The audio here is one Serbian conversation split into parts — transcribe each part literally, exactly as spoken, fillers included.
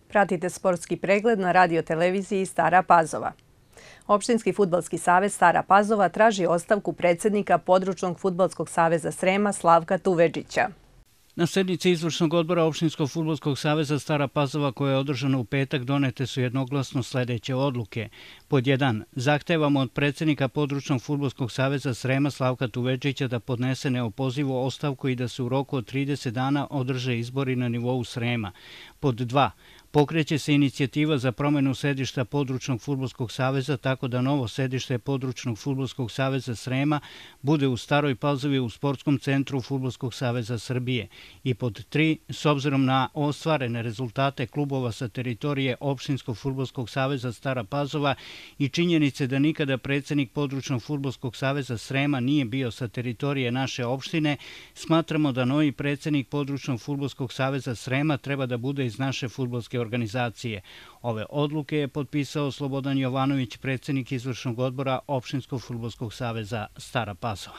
Pratite sportski pregled na radio televiziji Stara Pazova. Opštinski fudbalski savez Stara Pazova traži ostavku predsjednika Područnog fudbalskog saveza Srema Slavka Tuvedžića. Na sednici izvršnog odbora Opštinskog fudbalskog saveza Stara Pazova, koja je održana u petak, donete su jednoglasno sljedeće odluke. Pod jedan. Zahtevamo od predsjednika Područnog fudbalskog saveza Srema Slavka Tuvedžića da podnese neopozivu ostavku i da se u roku od trideset dana održe izbori na nivou Srema. Pod dva. Pokreće se inicijativa za promjenu sedišta Područnog fudbalskog saveza tako da novo sedište Područnog fudbalskog saveza Srema bude u Staroj Pazovi u Sportskom centru Fudbalskog saveza Srbije. I pod tri. S obzirom na ostvarene rezultate klubova sa teritorije Opštinskog fudbalskog saveza Stara Pazova i činjenice da nikada predsjednik Područnog fudbalskog saveza Srema nije bio sa teritorije naše opštine, smatramo da novi predsjednik Područnog fudbalskog saveza Srema treba da bude iz naše fudbalske organizacije. Ove odluke je potpisao Slobodan Jovanović, predsjednik izvršnog odbora Opštinskog fudbalskog saveza Stara Pazova.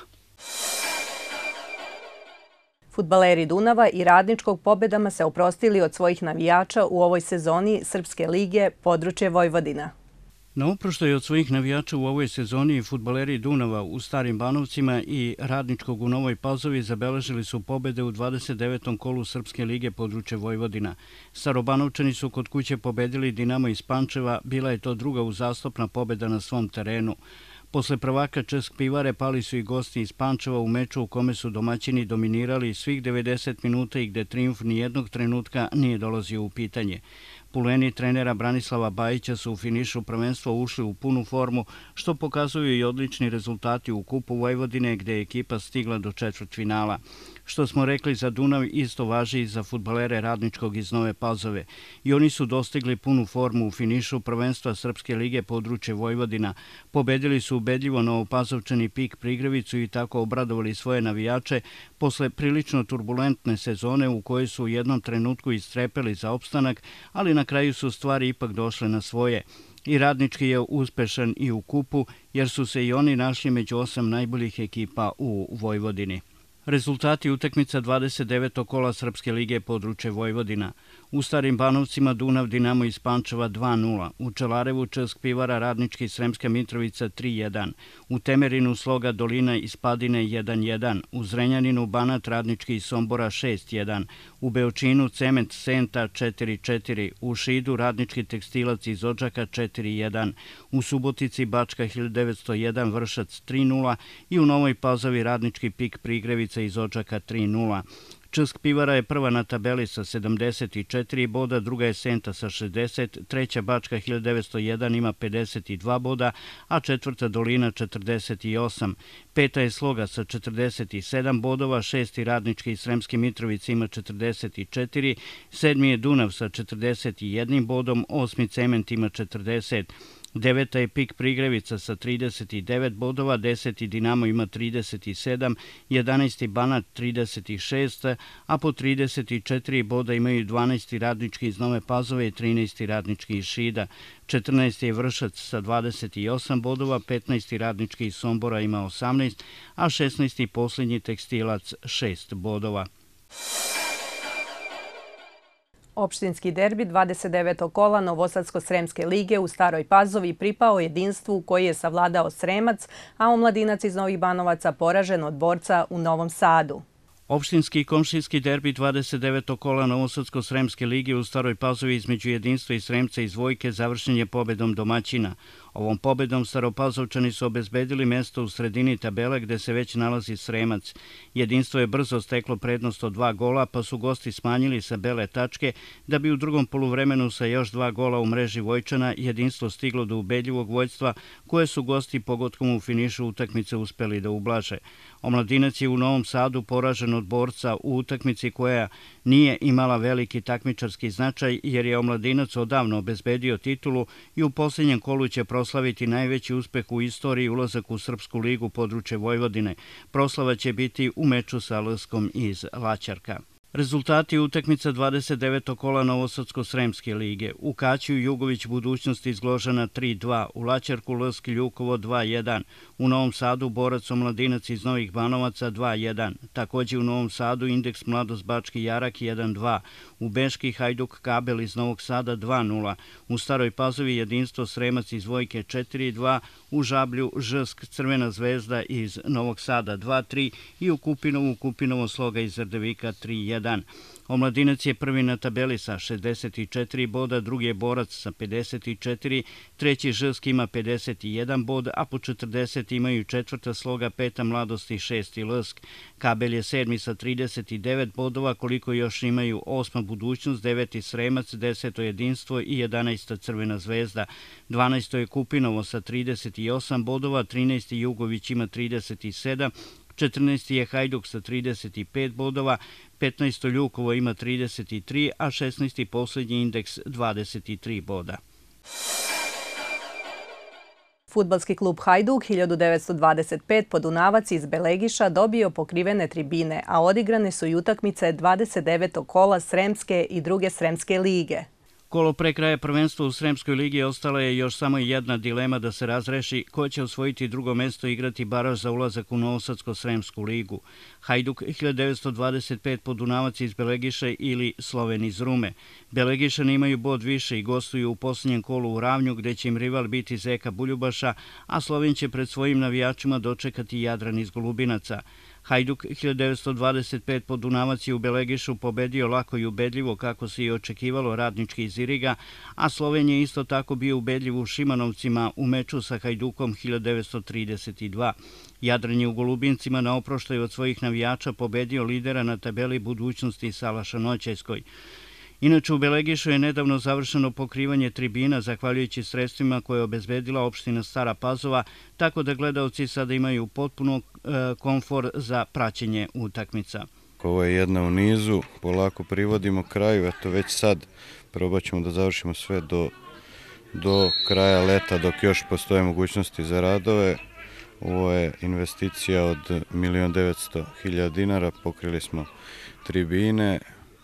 Fudbaleri Dunava i Radničkog pobedama se oprostili od svojih navijača u ovoj sezoni Srpske lige područje Vojvodina. Na oproštaj od svojih navijača u ovoj sezoni fudbaleri Dunava u Starim Banovcima i Radničkog u Novoj Pazovi zabeležili su pobede u dvadeset devetom kolu Srpske lige područje Vojvodina. Starobanovčani su kod kuće pobedili Dinamo iz Pančeva, bila je to druga uzastopna pobeda na svom terenu. Posle prvaka Česk Pivare pali su i gosti iz Pančeva u meču u kome su domaćini dominirali svih devedeset minuta i gde trijumf nijednog trenutka nije dolazio u pitanje. Puleni trenera Branislava Bajića su u finišu prvenstva ušli u punu formu, što pokazuju i odlični rezultati u Kupu Vojvodine, gde je ekipa stigla do četvrtfinala. Što smo rekli za Dunav, isto važi i za fudbalere Radničkog iz Nove Pazove. I oni su dostigli punu formu u finišu prvenstva Srpske lige područje Vojvodina. Pobedili su ubedljivo Novopazovčani Pik Prigrevicu i tako obradovali svoje navijače posle prilično turbulentne sezone u kojoj su u jednom trenutku istrepeli za opstanak, ali na kraju su stvari ipak došle na svoje. I Radnički je uspešan i u Kupu, jer su se i oni našli među osam najboljih ekipa u Vojvodini. Rezultati utakmica dvadeset devetog kola Srpske lige područje Vojvodina. U Starim Banovcima Dunav Dinamo iz Pančeva dva nula, u Čelarevu Česk Pivara Radnički Sremska Mitrovica tri jedan, u Temerinu Sloga Dolina iz Padine jedan jedan, u Zrenjaninu Banat Radnički iz Sombora šest jedan, u Beočinu Cement Senta četiri četiri, u Šidu Radnički Tekstilac iz Odžaka četiri jedan, u Subotici Bačka hiljadu devetsto jedan Vršac tri nula i u Novoj Pazovi Radnički Pik Prigrevica iz Odžaka tri nula. Česk Pivara je prva na tabeli sa sedamdeset četiri boda, druga je Senta sa šezdeset, treća Bačka hiljadu devetsto jedan ima pedeset dva boda, a četvrta Dolina četrdeset osam. Peta je Sloga sa četrdeset sedam bodova, šesti Radnički i Sremski Mitrovica ima četrdeset četiri, sedmi je Dunav sa četrdeset jednim bodom, osmi Cement ima četrdeset. Deveta je Pik Prigrevica sa trideset devet bodova, deseti Dinamo ima trideset sedam, jedanaesti Banat trideset šest, a po trideset četiri boda imaju dvanaesti Radnički iz Nove Pazove i trinaesti Radnički iz Šida. četrnaesti je Vršac sa dvadeset osam bodova, petnaesti Radnički iz Sombora ima osamnaest, a šesnaesti posljednji Tekstilac šest bodova. Opštinski derbi dvadeset devetog kola Novosadsko-Sremske lige u Staroj Pazovi pripao jedinstvu koji je savladao Sremac, a omladinac iz Novih Banovaca poražen od Borca u Novom Sadu. Opštinski i komšijski derbi dvadeset devetog kola Novosadsko-Sremske lige u Staroj Pazovi između jedinstva i Sremca iz Vojke završen je pobedom domaćina. Ovom pobedom Staropazovčani su obezbedili mesto u sredini tabele gde se već nalazi Sremac. Jedinstvo je brzo steklo prednost od dva gola, pa su gosti smanjili sa bele tačke, da bi u drugom poluvremenu sa još dva gola u mreži Vojčana jedinstvo stiglo do ubedljivog vođstva, koje su gosti pogodkom u finišu utakmice uspeli da ublaže. Omladinac je u Novom Sadu poražen od Borca u utakmici koja nije imala veliki takmičarski značaj, jer je omladinac odavno obezbedio titulu i u posljednjem kolu će proslaviti najveći uspeh u istoriji ulazak u Srpsku ligu područje Vojvodine. Proslava će biti u meču sa Lskom iz Laćarka. Rezultati utakmica dvadeset devetog kola Novosadsko-Sremske lige. U Kaćiju Jugović budućnosti izgložena tri dva, u Laćarku Lsk Ljukovo dva jedan, u Novom Sadu Borac Omladinac iz Novih Banovaca dva jedan, također u Novom Sadu Indeks Mladost Bački Jarak jedan dva, u Beški Hajduk Kabel iz Novog Sada dva nula, u Staroj Pazovi Jedinstvo Sremac iz Vojke četiri dva, u Žablju Žsk Crvena zvezda iz Novog Sada dva tri i u Kupinovu Kupinovo Sloga iz Rdevika tri jedan. Omladinac je prvi na tabeli sa šezdeset četiri boda, drugi je Borac sa pedeset četiri, treći Žsk ima pedeset jedan bod, a po četrdeset imaju četvrta Sloga, peta Mladost i šesti Lsk. Kabel je sedmi sa trideset devet bodova, koliko još imaju osma Budućnost, deveti Sremac, deseto Jedinstvo i jedanaesta Crvena zvezda. dvanaesto je Kupinovo sa trideset osam bodova, trinaesti Jugović ima trideset sedam, četrnaesti je Hajduk sa trideset pet bodova, petnaesto Ljukovo ima trideset tri, a šesnaesti poslednji Indeks dvadeset tri boda. Fudbalski klub Hajduk hiljadu devetsto dvadeset pet Podunavac iz Belegiša dobio pokrivene tribine, a odigrane su i utakmice dvadeset devetog kola Sremske i druge Sremske lige. Kolo pre kraja prvenstva u Sremskoj ligi ostala je još samo jedna dilema da se razreši ko će osvojiti drugo mesto i igrati baraž za ulazak u Novosadsko-Sremsku ligu. Hajduk hiljadu devetsto dvadeset pet Podunavac iz Belegiša ili Sloven iz Rume. Belegišani imaju bod više i gostuju u posljednjem kolu u Ravnju gde će im rival biti Zeka Buljubaša, a Sloven će pred svojim navijačima dočekati Jadran iz Golubinaca. Hajduk hiljadu devetsto dvadeset pet Podunavac je u Belegišu pobedio lako i ubedljivo kako se i očekivalo Radnički iz Iriga, a Sloven je isto tako bio ubedljiv u Šimanovcima u meču sa Hajdukom hiljadu devetsto trideset dva. Jadran je u Golubincima na oproštaju od svojih navijača pobedio lidera na tabeli Budućnosti Salaša Noćajskoj. Inače, u Belegišu je nedavno završeno pokrivanje tribina zahvaljujući sredstvima koje je obezbedila opština Stara Pazova, tako da gledaoci sada imaju potpuno komfor za praćenje utakmica. Ovo je jedna u nizu, polako privodimo kraju, eto već sad probat ćemo da završimo sve do, do kraja leta dok još postoje mogućnosti za radove. Ovo je investicija od milion devetsto hiljada dinara, pokrili smo tribine.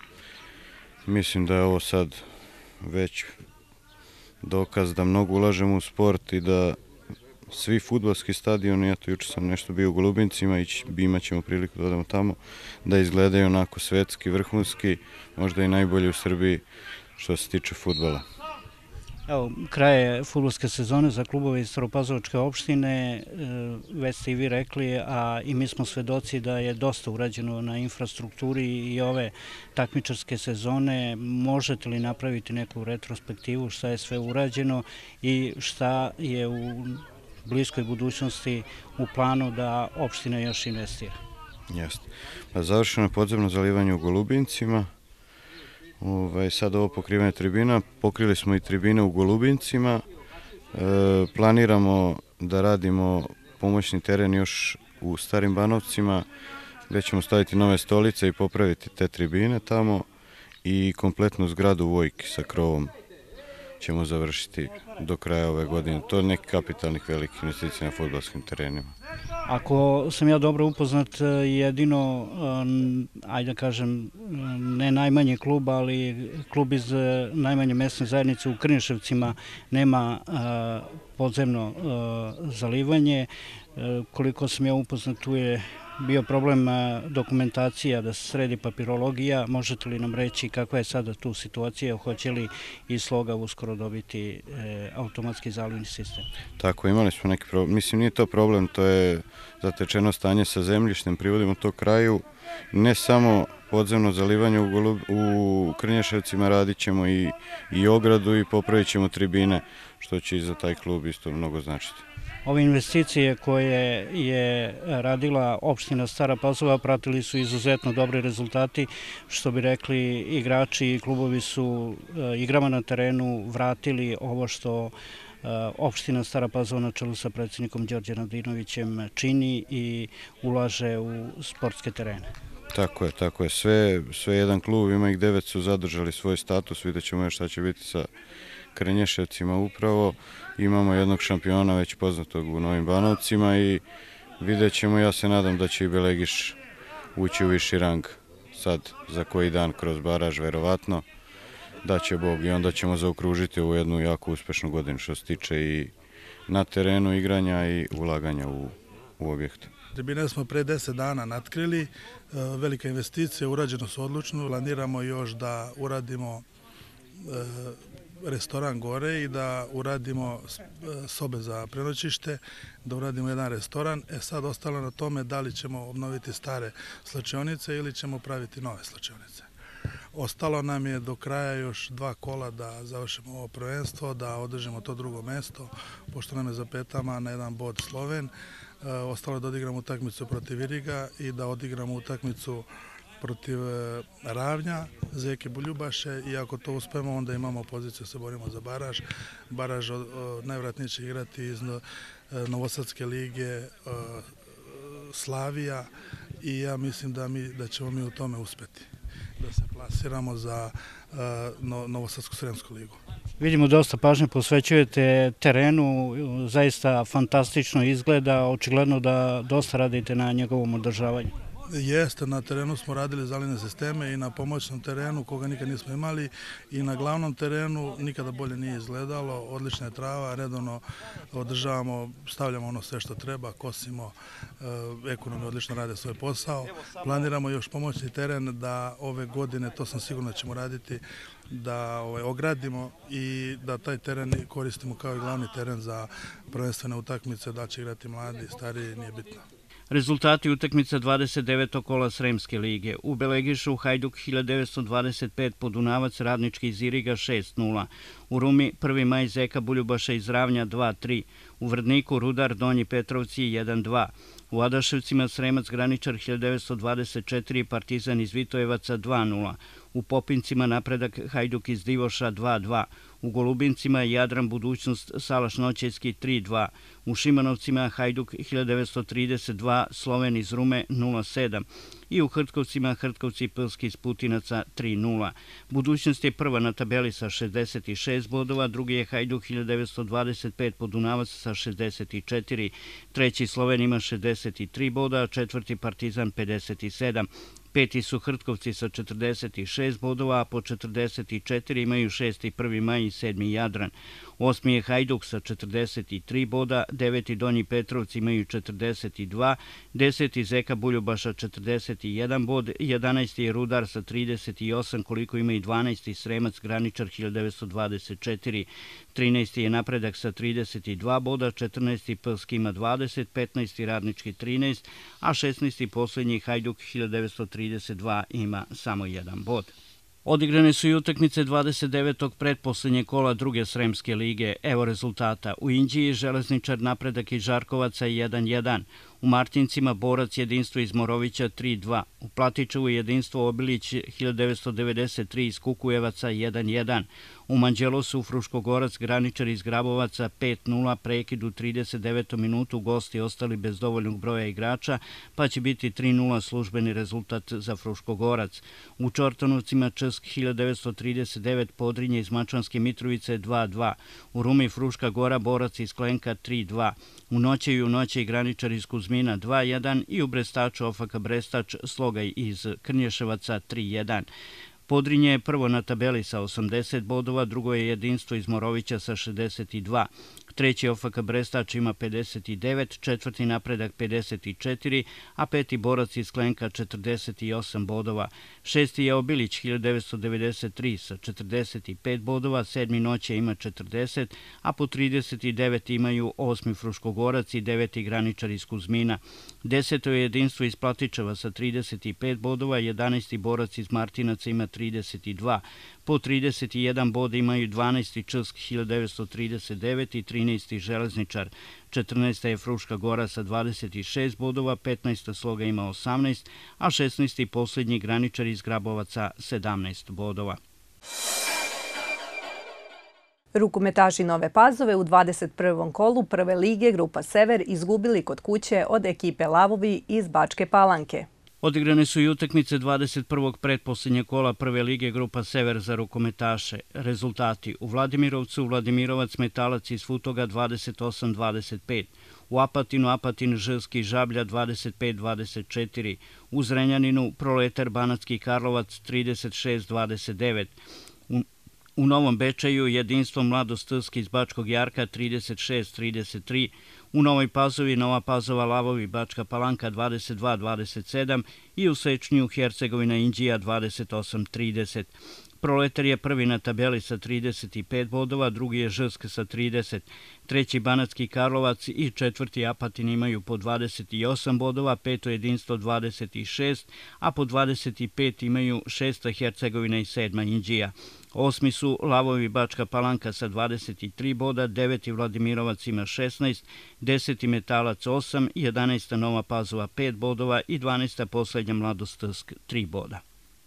Mislim da je ovo sad već dokaz da mnogo ulažemo u sport i da svi fudbalski stadioni, eto juče sam nešto bio u Golubincima i imat ćemo priliku da odemo tamo, da izgledaju onako svetski, vrhunski, možda i najbolji u Srbiji što se tiče fudbala. Evo, kraj je fudbalske sezone za klubove iz Staropazovačke opštine, već ste i vi rekli, a i mi smo svedoci da je dosta urađeno na infrastrukturi i ove takmičarske sezone. Možete li napraviti neku retrospektivu šta je sve urađeno i šta je u bliskoj budućnosti u planu da opština još investira? Jeste. Završeno je podzemno zalivanje u Golubincima. Sad ovo pokrivanje tribina, pokrili smo i tribine u Golubincima, planiramo da radimo pomoćni teren još u Starim Banovcima gde ćemo staviti nove stolice i popraviti te tribine tamo i kompletnu zgradu Vojki sa krovom ćemo završiti do kraja ove godine. To je neki kapitalnih velikih investicija na fudbalskim terenima. Ako sam ja dobro upoznat, jedino, ajde da kažem, ne najmanji klub, ali klub iz najmanje mesne zajednice u Krnješevcima nema podzemno zalivanje. Koliko sam ja upoznat, tu je bio problem dokumentacija, da se sredi papirologija. Možete li nam reći kakva je sada tu situacija? Hoće li i Sloga uskoro dobiti automatski zalivni sistem? Tako, imali smo neki problem. Mislim, nije to problem, to je zatečeno stanje sa zemljištem. Privodimo to kraju. Ne samo podzemno zalivanje u Krnješevcima, radit ćemo i ogradu i popravit ćemo tribine, što će i za taj klub isto mnogo značiti. Ove investicije koje je radila opština Stara Pazova pratili su izuzetno dobri rezultati, što bi rekli igrači i klubovi su igrama na terenu vratili ovo što opština Stara Pazova na čelu sa predsjednikom Đorđe Radinovićem čini i ulaže u sportske terene. Tako je, tako je. Sve jedan klub, ima ih devet, su zadržali svoj status, vidjet ćemo još šta će biti sa Krnješevcima upravo. Imamo jednog šampiona već poznatog u Novim Banovcima i vidjet ćemo, ja se nadam da će i Belegiš ući u viši rang sad za koji dan kroz baraž, verovatno, da će Bog i onda ćemo zaokružiti ovu jednu jako uspešnu godinu što se tiče i na terenu igranja i ulaganja u, u objektu. Tribine smo pre deset dana natkrili, velika investicija, urađeno su odlučno, planiramo još da uradimo restoran gore i da uradimo sobe za prenoćište, da uradimo jedan restoran. E sad ostalo na tome da li ćemo obnoviti stare slačionice ili ćemo praviti nove slačionice. Ostalo nam je do kraja još dva kola da završimo ovo prvenstvo, da održimo to drugo mesto, pošto nam je za petama na jedan bod Sloven. Ostalo je da odigramo utakmicu protiv Iriga i da odigramo utakmicu protiv Ravnja, Zeke Buljubaše, i ako to uspemo, onda imamo poziciju da se borimo za baraž. Baraž najvratnije će igrati iz Novosadske lige Slavija i ja mislim da, mi, da ćemo mi u tome uspeti, da se plasiramo za Novosadsku-Sremsku ligu. Vidimo, dosta pažnje posvećujete terenu, zaista fantastično izgleda, očigledno da dosta radite na njegovom održavanju. Jeste, na terenu smo radili zaline sisteme i na pomoćnom terenu koga nikad nismo imali i na glavnom terenu nikada bolje nije izgledalo, odlična je trava, redovno održavamo, stavljamo ono sve što treba, kosimo, ekonomi odlično rade svoj posao. Planiramo još pomoćni teren da ove godine, to sam sigurno ćemo raditi, da ovaj, ogradimo i da taj teren koristimo kao i glavni teren za prvenstvene utakmice, da će igrati mladi, stariji, nije bitno. Rezultati utakmica dvadeset devetog kola Sremske lige. U Belegišu Hajduk hiljadu devetsto dvadeset pet, Podunavac Radnički iz Iriga šest nula. U Rumi prvi maj Zeka Buljubaša iz Ravnja dva tri. U Vrdniku Rudar Donji Petrovci jedan dva. U Adaševcima Sremac Graničar hiljadu devetsto dvadeset četiri, Partizan iz Vitojevaca dva nula. U Popincima Napredak Hajduk iz Divoša dva dva. U Golubincima Jadran Budućnost Salaš Noćejski tri dva. U Šimanovcima Hajduk hiljadu devetsto trideset dva, Sloven iz Rume nula sedam. I u Hrtkovcima Hrtkovci Pilski iz Putinaca tri nula. Budućnost je prva na tabeli sa šezdeset šest bodova, drugi je Hajduk hiljadu devetsto dvadeset pet, Podunavac sa šezdeset četiri, treći Sloven ima šezdeset tri boda, a četvrti Partizan pedeset sedam. Peti su Hrtkovci sa četrdeset šest bodova, a po četrdeset četiri imaju šesti prvi maj i sedmi Jadran. Osmi je Hajduk sa četrdeset tri boda, deveti Donji Petrovci imaju četrdeset dva, deseti Zeka Buljubaša četrdeset jedan bod, jedanaesti je Rudar sa trideset osam, koliko ima i dvanaesti Sremac Graničar hiljadu devetsto dvadeset četiri, trinaesti je Napredak sa trideset dva boda, četrnaesti Pilski ima dvadeset, petnaesti Radnički trinaest, a šesnaesti posljednji Hajduk hiljadu devetsto trideset dva ima samo jedan bod. Odigrane su i utakmice dvadeset devetog pretposlednje kola druge Sremske lige. Evo rezultata. U Inđiji Železničar Napredak iz Žarkovaca jedan jedan. U Martincima Borac Jedinstvo iz Morovića tri dva. U Platičevu Jedinstvo Obilić hiljadu devetsto devedeset tri iz Kukujevaca jedan jedan. U Manđelosu Fruškogorac Graničar iz Grabovaca pet nula, prekid u trideset devetom minutu, gosti ostali bez dovoljnog broja igrača, pa će biti tri nula službeni rezultat za Fruškogorac. U Čortanovcima Česk hiljadu devetsto trideset devet, Podrinje iz Mačvanske Mitrovice dva dva. U Rumi Fruška Gora Borac iz Klenka tri dva. U Noćeju u Noće Graničar iz Kuzmina dva jedan i u Brestaču Ofaka Brestač Slogaj iz Krnješevaca tri jedan. Podrinje je prvo na tabeli sa osamdeset bodova, drugo je Jedinstvo iz Morovića sa šezdeset dva. Treći Ofaka Brestač ima pedeset devet, četvrti Napredak pedeset četiri, a peti Borac iz Klenka četrdeset osam bodova. Šesti je Obilić hiljadu devetsto devedeset tri sa četrdeset pet bodova, sedmi Noće ima četrdeset, a po trideset devet imaju osmi Fruškogorac i deveti Graničar iz Kuzmina. Deseto je Jedinstvo iz Platičeva sa trideset pet bodova, jedanaesti Borac iz Martinaca ima trideset dva. Po trideset jedan bod imaju dvanaesti Česk hiljadu devetsto trideset devet i trinaesti Železničar. četrnaesta je Fruška Gora sa dvadeset šest bodova, petnaesta Sloga ima osamnaest, a šesnaesti posljednji Graničar iz Grabovaca sedamnaest bodova. Rukometaši Nove Pazove u dvadeset prvom kolu Prve lige Grupa Sever izgubili kod kuće od ekipe Lavovi iz Bačke Palanke. Odigrane su i utakmice dvadeset prvog pretposljednjeg kola Prve lige grupa Sever za rukometaše. Rezultati: u Vladimirovcu Vladimirovac Metalac iz Futoga dvadeset osam dvadeset pet, u Apatinu Apatin Žski Žablja dvadeset pet dvadeset četiri, u Zrenjaninu Proletar Banatski Karlovac trideset šest dvadeset devet, u U Novom Bečeju Jedinstvo Mladost Trsk iz Bačkog Jarka trideset šest trideset tri, u Novoj Pazovi Nova Pazova Lavovi Bačka Palanka dvadeset dva dvadeset sedam i u Sečnju Hercegovina Inđija dvadeset osam trideset. Proletar je prvi na tabeli sa trideset pet bodova, drugi je Žsk sa trideset, treći Banatski Karlovac i četvrti Apatin imaju po dvadeset osam bodova, peto Jedinstvo dvadeset šest, a po dvadeset pet imaju šesta Hercegovina i sedma Inđija. Osmi su Lavovi Bačka Palanka sa dvadeset tri boda, deveti Vladimirovac ima šesnaest, deseti Metalac osam, jedanaesta Nova Pazova pet bodova i dvanaesta poslednja Mladost Trsk tri boda.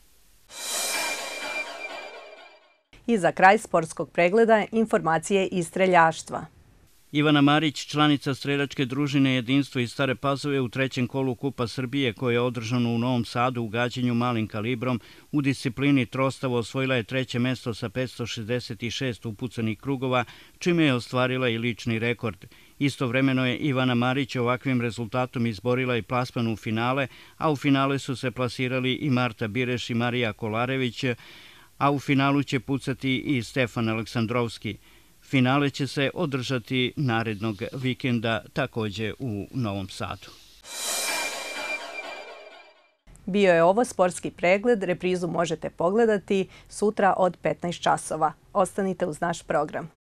I za kraj sportskog pregleda informacije iz streljaštva. Ivana Marić, članica streljačke družine Jedinstvo iz Stare Pazove u trećem kolu Kupa Srbije koje je održano u Novom Sadu u gađanju malim kalibrom, u disciplini trostava osvojila je treće mesto sa petsto šezdeset šest upucanih krugova, čime je ostvarila i lični rekord. Istovremeno je Ivana Marić ovakvim rezultatom izborila i plasman u finale, a u finale su se plasirali i Marta Bireš i Marija Kolarević, a u finalu će pucati i Stefan Aleksandrovski. Finale će se održati narednog vikenda takođe u Novom Sadu. Bio je ovo sportski pregled. Reprizu možete pogledati sutra od petnaest časova. Ostanite uz naš program.